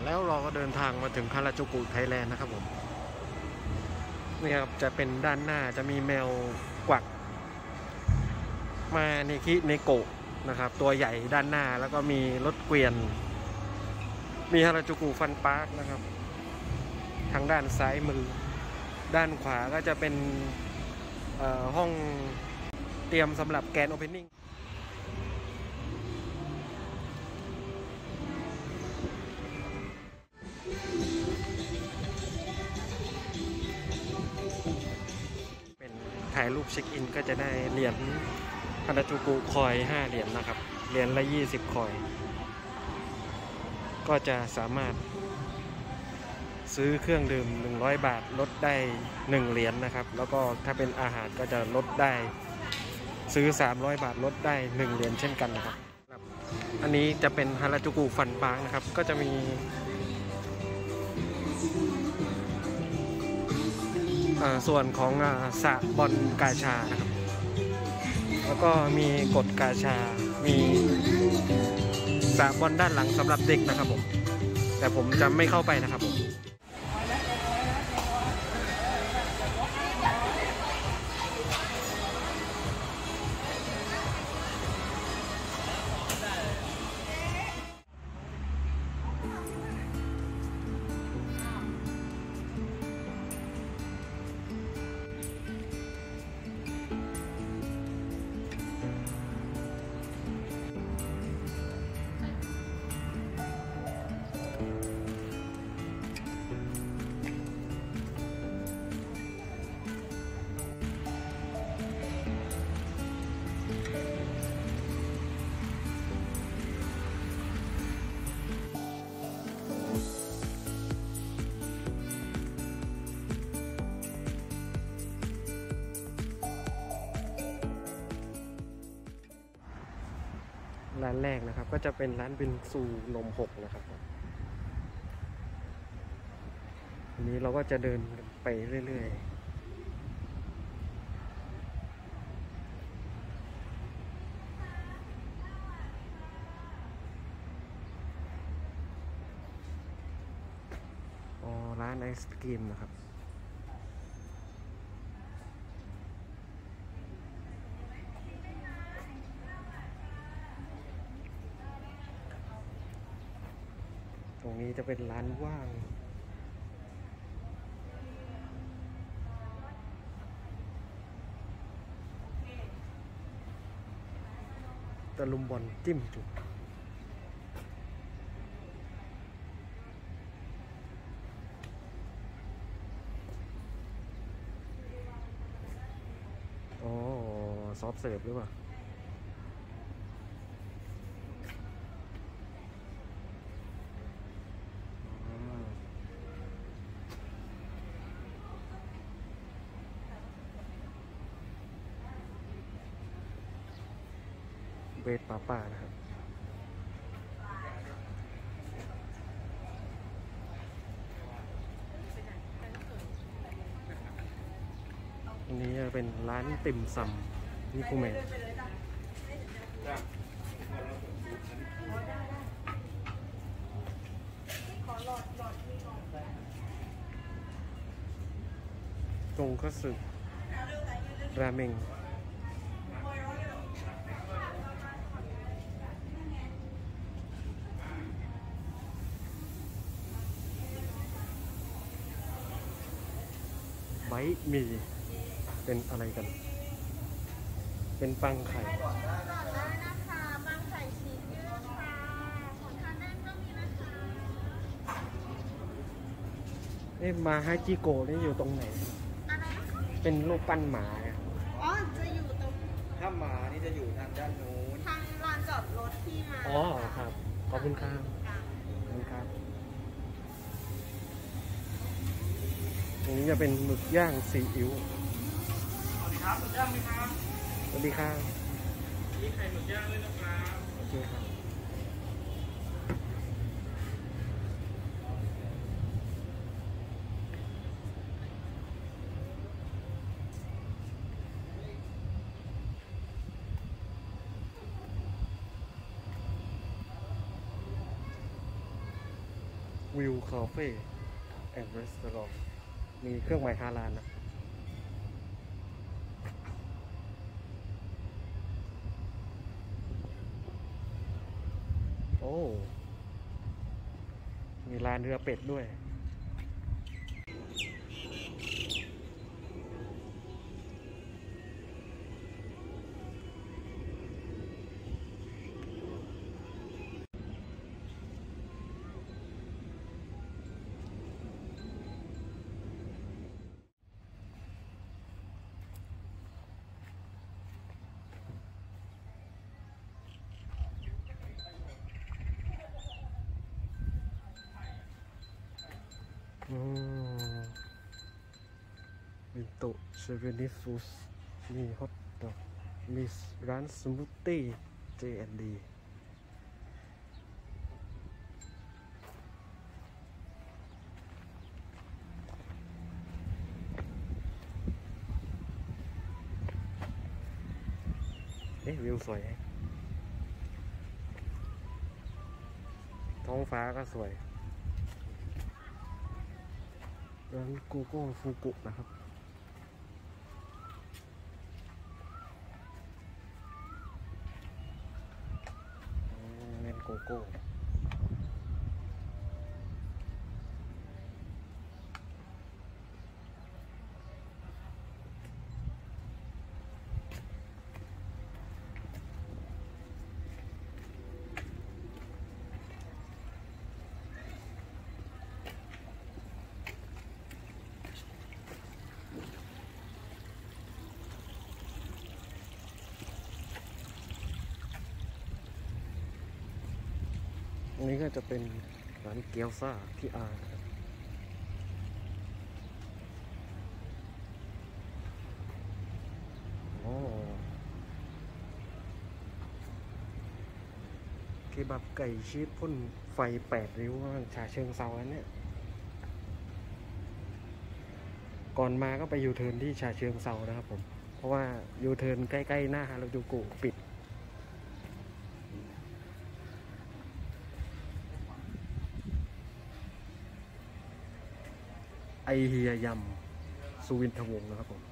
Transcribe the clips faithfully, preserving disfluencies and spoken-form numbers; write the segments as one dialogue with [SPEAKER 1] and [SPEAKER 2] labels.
[SPEAKER 1] แล้วเราก็เดินทางมาถึงคาราจูกุไทยแลนด์นะครับผมนี่ครับจะเป็นด้านหน้าจะมีแมวกวักมาเนคิเนโกะนะครับตัวใหญ่ด้านหน้าแล้วก็มีรถเกวียนมีฮาราจูกุฟันปาร์คนะครับทางด้านซ้ายมือด้านขวาก็จะเป็นห้องเตรียมสำหรับแกรนด์โอเพนนิ่งเป็นถ่ายรูปเช็คอินก็จะได้เหรียญฮาราจูกุคอยห้าเหรียญนะครับเหรียญละยี่สิบคอยก็จะสามารถซื้อเครื่องดื่มหนึ่งร้อยบาทลดได้หนึ่งเหรียญ น, นะครับแล้วก็ถ้าเป็นอาหารก็จะลดได้ซื้อสามร้อยบาทลดได้หนึ่งเหรียญเช่นกันนะครับอันนี้จะเป็นฮาราจูกุฟันปาร์คนะครับก็จะมีส่วนของสระบอลกาชานะครับแล้วก็มีกดกาชามีสระบอลด้านหลังสำหรับเด็กนะครับผมแต่ผมจะไม่เข้าไปนะครับผมร้านแรกนะครับก็จะเป็นร้านบินซูนมหกนะครับอันนี้เราก็จะเดินไปเรื่อยๆอ๋อร้านไอศกรีมนะครับตรงนี้จะเป็นร้านว่างตะลุมบอลจิ้มจุ่มอ๋อซอฟต์เสิร์ฟหรือเปล่าเวทป้าป้านะครับอันนี้จะเป็นร้านติ่มซำนิคุเมะตรงก็สึราเมงไบท์มีเป็นอะไรกันเป็นปังไข่เอ๊ะมาฮาจิโกะนี่อยู่ตรงไหนเป็นรูปปั้นหมา
[SPEAKER 2] อ๋อจะอยู่ตรง
[SPEAKER 3] ถ้าหมานี่จะอยู่ทางด้านโน้น
[SPEAKER 2] ทางลานจอดรถที่มา
[SPEAKER 1] อ๋อครับขอบคุณครับขอบคุณครับตรงนี้จะเป็นหมึกย่างซีอิ๊ว
[SPEAKER 3] สวัสดีครับหมึกย่างไหมครับ
[SPEAKER 1] สวัสดีครับ
[SPEAKER 3] นี่ไข่หมึกย่างเลยนะครับ
[SPEAKER 1] โอเคครับวิวคาเฟ่แอนด์รีสอร์ทมีเครื่องหมายฮาลาลนะโอ้มีร้านเรือเป็ดด้วยอืมเป็นโต๊ะเซเว่นดิฟูสมีฮอทดอกมีร้านสมูทตี้ เจ แอนด์ ดี เอ๊ะวิวสวย ท้องฟ้าก็สวยร้านโกโก้ฟูกุนะครับเมนโกโก้ตรงนี้ก็จะเป็นร้านเกี๊ยวซ่าที่อาร์นะครับโอ้เคบับไก่ชีสพ่นไฟแปดริ้วชาเชิงเซาแล้วเนี่ย ก่อนมาก็ไปยูเทิร์นที่ชาเชิงเซานะครับผม เพราะว่ายูเทิร์นใกล้ๆหน้าฮาราจูกุปิดไอเฮียยำสุวินทวงศ์นะครับผม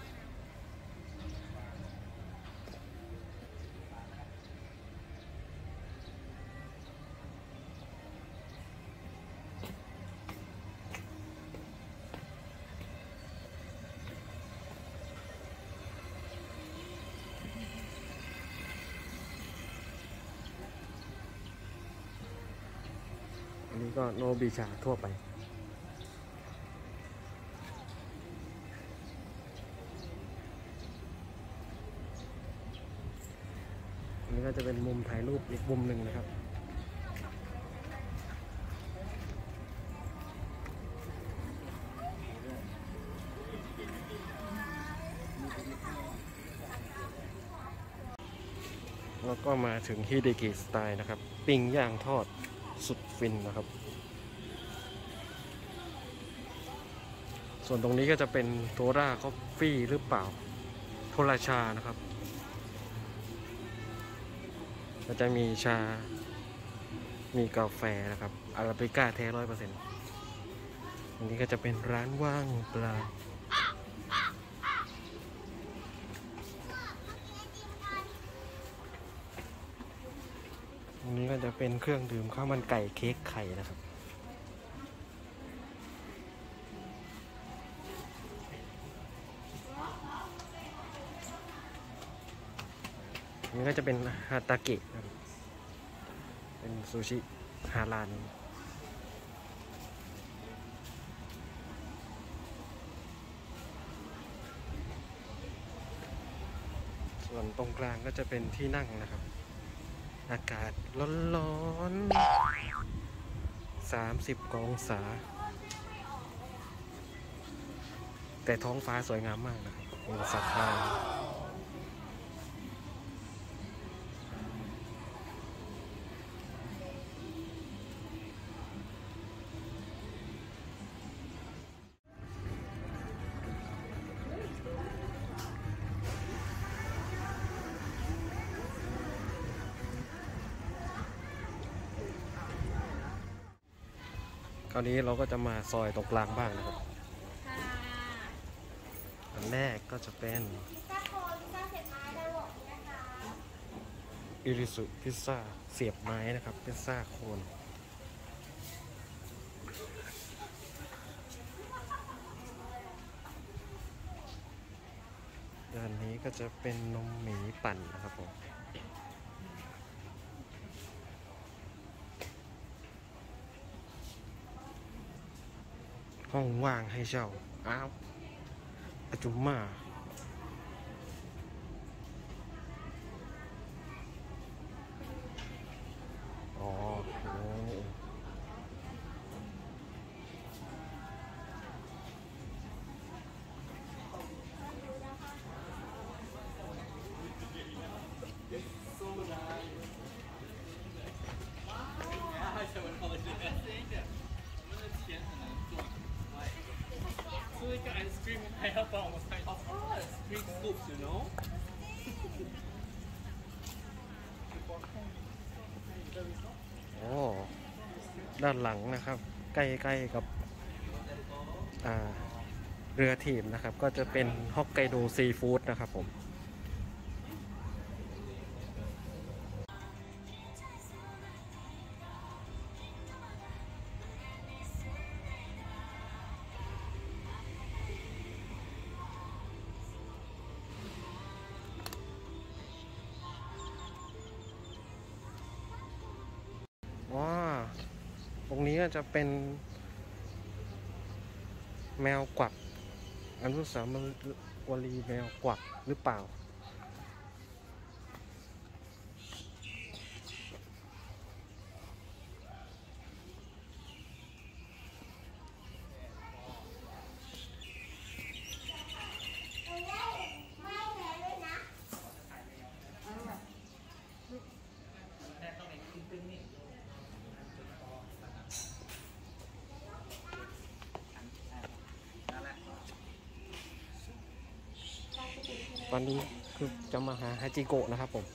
[SPEAKER 1] อันนี้ก็โนบิชาทั่วไปอันนี้ก็จะเป็นมุมถ่ายรูปอีกมุมหนึ่งนะครับแล้วก็มาถึงฮิเดกิสไตล์นะครับปิ้งย่างทอดสุดฟินนะครับส่วนตรงนี้ก็จะเป็นโทราคอฟฟี่หรือเปล่าโทราชานะครับก็จะมีชามีกาแฟนะครับอาราบิก้าแท้ร้อยเปอร์เซ็นต์อันนี้ก็จะเป็นร้านว่างปลาอันนี้ก็จะเป็นเครื่องดื่มข้าวมันไก่เค้กไข่นะครับอันนี้ก็จะเป็นฮาตาเกะนะครับเป็นซูชิฮาลาลส่วนตรงกลางก็จะเป็นที่นั่งนะครับอากาศร้อนๆสามสิบองศาแต่ท้องฟ้าสวยงามมากนะครับมีสะพานราวนี้เราก็จะมาซอยตรงกลางบ้างนะครับ
[SPEAKER 2] ค่ะ
[SPEAKER 1] อันแรกก็จะเป็น
[SPEAKER 2] พิซซ่าโคนพิซซ่าเสร็จไม้ได้หมดนะคะ
[SPEAKER 1] อิริสุพิซซ่าเสียบไม้นะครับพิซซ่าโคนด้านนี้ก็จะเป็นนมหมีปั่นนะครับผมห้องว่างให้เช่าอ้าวอาจุมมาอ๋อโอ้
[SPEAKER 3] ซื้อกับไอศครีมให้เราบอกมาใส่ Of course green scoops you know
[SPEAKER 1] โอ้ด้านหลังนะครับ ใกล้ๆกับอ่าเรือถีบนะครับ ก็จะเป็นฮอกไกโดซีฟู้ดนะครับผมว้าตรงนี้ก็จะเป็นแมวกวักอนุสาวรีย์แมวกวักหรือเปล่าตอนนี้คือจะมาหาฮาจิโกะนะครับผม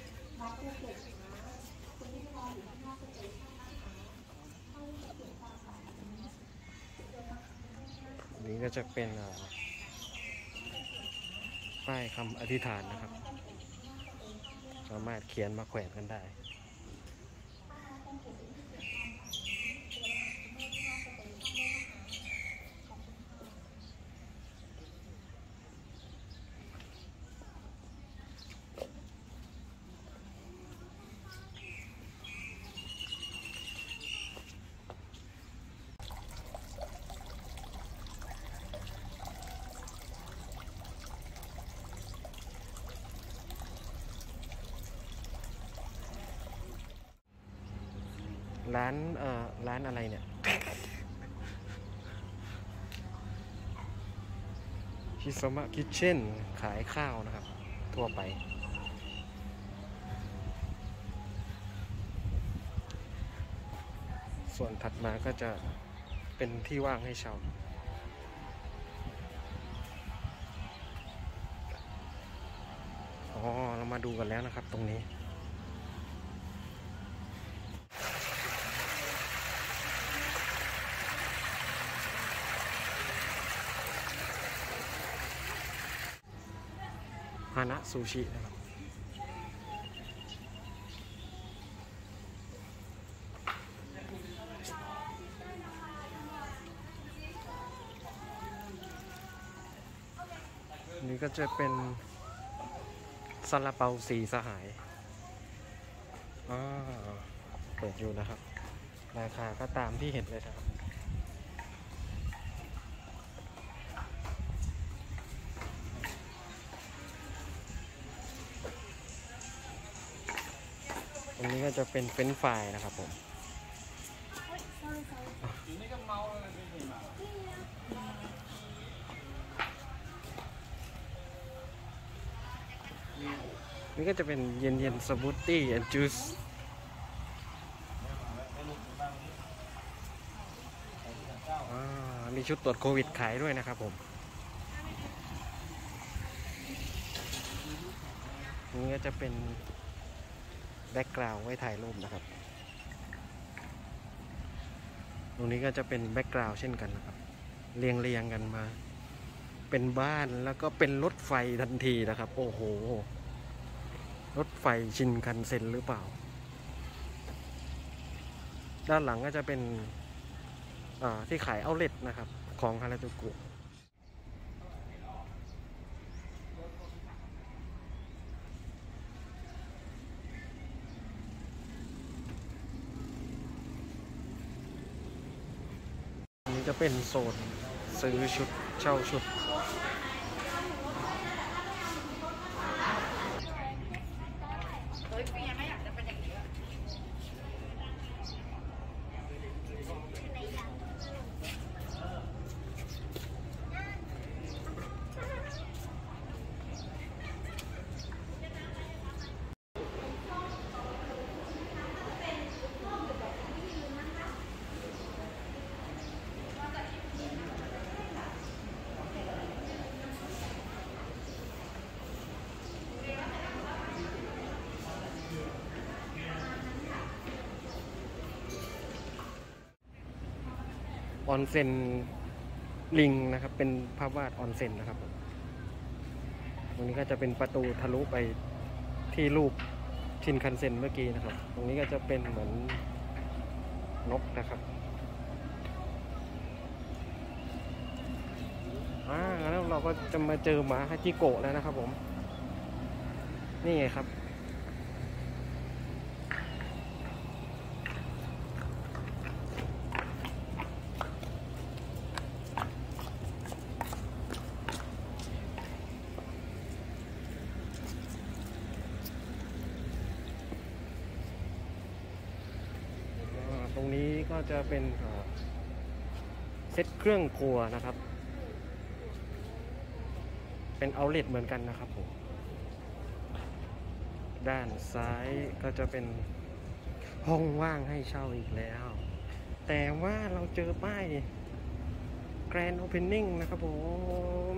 [SPEAKER 1] นี่ก็จะเป็นป้ายคำอธิษฐานนะครับสามารถเขียนมาแขวนกันได้ร้านเอ่อร้านอะไรเนี่ย ชิซามะคิทเช่นขายข้าวนะครับทั่วไปส่วนถัดมาก็จะเป็นที่ว่างให้เช่าอ๋อเรามาดูกันแล้วนะครับตรงนี้ฮานะซูชินะครับนี่ก็จะเป็นซาลาเปาสีสหายอ่าเปิดอยู่นะครับราคาก็ตามที่เห็นเลยนะครับอันนี้ก็จะเป็นเฟรนช์ฟรายนะครับผม
[SPEAKER 3] อยู่นี่ก็เมาแล้วไม่เห็นมา
[SPEAKER 1] นี่ก็จะเป็นเย็นเย็นสมูทตี้แอนด์จูสมีชุดตรวจโควิดขายด้วยนะครับผมนี่ก็จะเป็นแบ็กกราวด์ไว้ถ่ายรูปนะครับตรงนี้ก็จะเป็นแบ็กกราวด์เช่นกันนะครับเรียงเรียงกันมาเป็นบ้านแล้วก็เป็นรถไฟทันทีนะครับ โอ้โหรถไฟชินคันเซ็นหรือเปล่าด้านหลังก็จะเป็นที่ขายเอาท์เล็ตนะครับของฮาราจูกุอันนี้จะเป็นโซนซื้อชุดเช่าชุดออนเซ็นลิงนะครับเป็นภาพวาดออนเซ็นนะครับตรงนี้ก็จะเป็นประตูทะลุไปที่รูปชินคันเซ็นเมื่อกี้นะครับตรงนี้ก็จะเป็นเหมือนนกนะครับอ่าแล้วเราก็จะมาเจอหมาฮาจิโกะแล้วนะครับผมนี่ไงครับตรงนี้ก็จะเป็นเซ็ตเครื่องครัวนะครับเป็นเอาท์เล็ตเหมือนกันนะครับผมด้านซ้ายก็จะเป็นห้องว่างให้เช่าอีกแล้วแต่ว่าเราเจอป้าย Grand Opening นะครับผม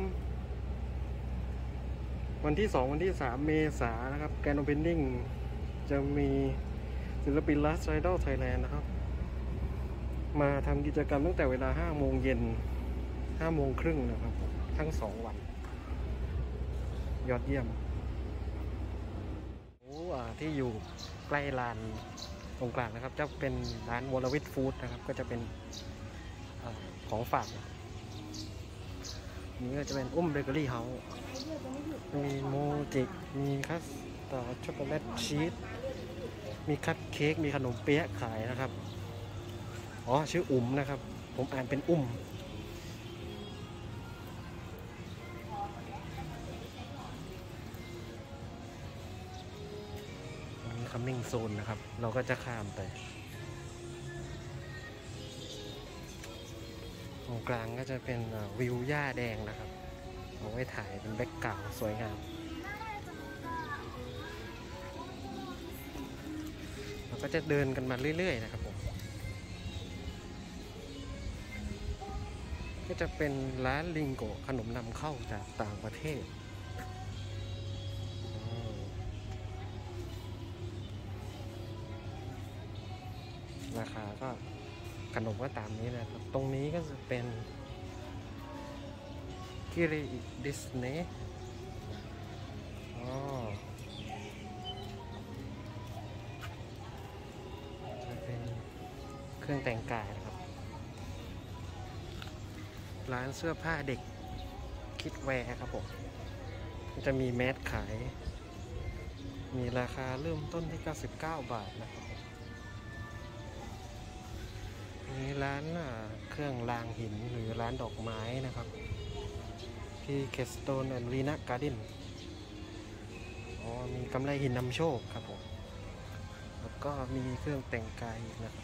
[SPEAKER 1] วันที่สองวันที่สามเมษายนนะครับ Grand Opening จะมีศิลปิน Last Idol Thailand นะครับมาทำกิจกรรมตั้งแต่เวลาห้าโมงเย็นห้าโมงครึ่งนะครับทั้งสองวันยอดเยี่ยมโอ้ที่อยู่ใกล้ลานตรงกลางนะครับจะเป็นร้านวรวิทย์ฟู้ดนะครับก็จะเป็นอของฝากนี่ก็จะเป็นอุ้มเบเกอรี่เฮาส์มีโมจิมีคัสตาร์ดช็อกโกแลตชีสมีคัพเค้กมีขนมเปี๊ยะขายนะครับอ๋อชื่ออุ๋มนะครับผมอ่านเป็นอุ้มอันนี้คัมมิ่งโซนนะครับเราก็จะข้ามไปตรงกลางก็จะเป็นวิวหญ้าแดงนะครับเอาไว้ถ่ายเป็นแบ็คกราวด์สวยงามเราก็จะเดินกันมาเรื่อยๆนะครับผมก็จะเป็นร้านลิงโกะขนมนำเข้าจากต่างประเทศราคาก็ขนมก็ตามนี้นะครับตรงนี้ก็จะเป็นกิริดิสเนย์อ๋อจะเป็นเครื่องแต่งกายนะครับร้านเสื้อผ้าเด็กคิดแวร์ครับผมจะมีแมสขายมีราคาเริ่มต้นที่เก้าสิบเก้าบาทนะครับมีร้านเครื่องรางหินหรือร้านดอกไม้นะครับที่เคสโตนแอนด์ลีนาการ์เด้นอ๋อมีกำไรหินนำโชคครับผมแล้วก็มีเครื่องแต่งกายอีกนะครับ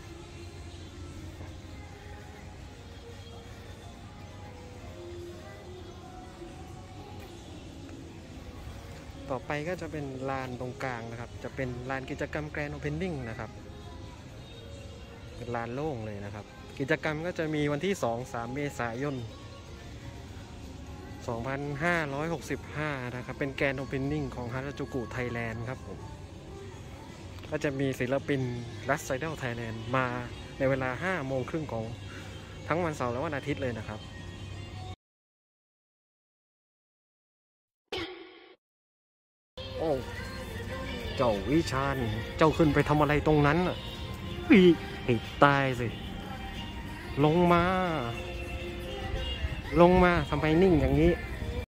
[SPEAKER 1] ต่อไปก็จะเป็นลานตรงกลางนะครับจะเป็นลานกิจกรรมแกรนด์โอเพนนิ่งนะครับเป็นลานโล่งเลยนะครับกิจกรรมก็จะมีวันที่ สองถึงสาม เมษายน สองพันห้าร้อยหกสิบห้า นะครับเป็นแกรนด์โอเพนนิ่งของฮาราจูกุไทยแลนด์ครับผมก็จะมีศิลปิน Last Idol Thailand มาในเวลาห้าโมงครึ่งของทั้งวันเสาร์และวันอาทิตย์เลยนะครับโอ้เจ้าวิชาญเจ้าขึ้นไปทำอะไรตรงนั้นอ่ะอีให้ตายสิลงมา ลงมาทำไมนิ่งอย่างนี้